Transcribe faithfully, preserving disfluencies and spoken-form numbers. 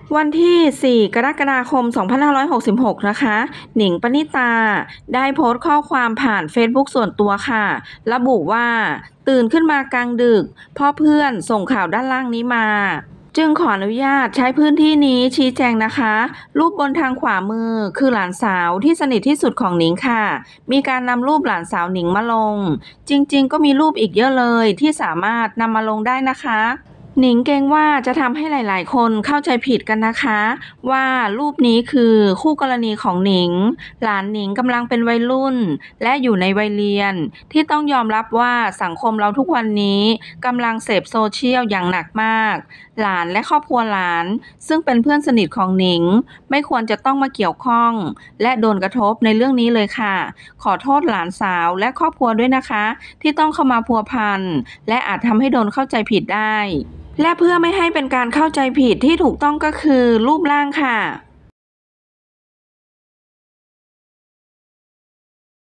วันที่ สี่ กรกฎาคม สองพันห้าร้อยหกสิบหก นะคะ หนิง ปณิตา ได้โพสต์ข้อความผ่านเฟซบุ๊กส่วนตัวค่ะ ระบุว่า ตื่นขึ้นมากลางดึก พ่อเพื่อนส่งข่าวด้านล่างนี้มา จึงขออนุญาตใช้พื้นที่นี้ชี้แจงนะคะ รูปบนทางขวามือคือหลานสาวที่สนิทที่สุดของหนิงค่ะ มีการนำรูปหลานสาวหนิงมาลง จริงๆ ก็มีรูปอีกเยอะเลยที่สามารถนำมาลงได้นะคะ หนิงเกรงว่าจะทำให้หลายๆ คนเข้าใจผิดกันนะคะ ว่ารูปนี้คือคู่กรณีของหนิง หลานหนิงกำลังเป็นวัยรุ่น และอยู่ในวัยเรียน ที่ต้องยอมรับว่าสังคมเราทุกวันนี้กำลังเสพโซเชียลอย่างหนักมาก หลานและครอบครัวหลาน ซึ่งเป็นเพื่อนสนิทของหนิง ไม่ควรจะต้องมาเกี่ยวข้อง และโดนกระทบในเรื่องนี้เลยค่ะ ขอโทษหลานสาวและครอบครัวด้วยนะคะ ที่ต้องเข้ามาพัวพัน และอาจทำให้โดนเข้าใจผิดได้ และเพื่อไม่ให้เป็นการเข้าใจผิดที่ถูกต้องก็คือรูปร่างค่ะ